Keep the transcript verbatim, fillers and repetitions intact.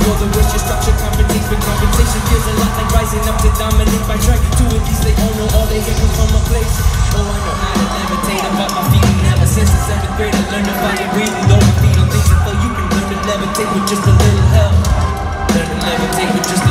You're the wish, your structure compensates for compensation. Feels a lot like rising up to dominate by trying to at least they all know all they hear comes from a place. Oh, I know how to levitate about my feeling ever since the seventh grade. I learned about it reading, though my feet on things I feel you can learn to levitate with just a little help. Learn to levitate with just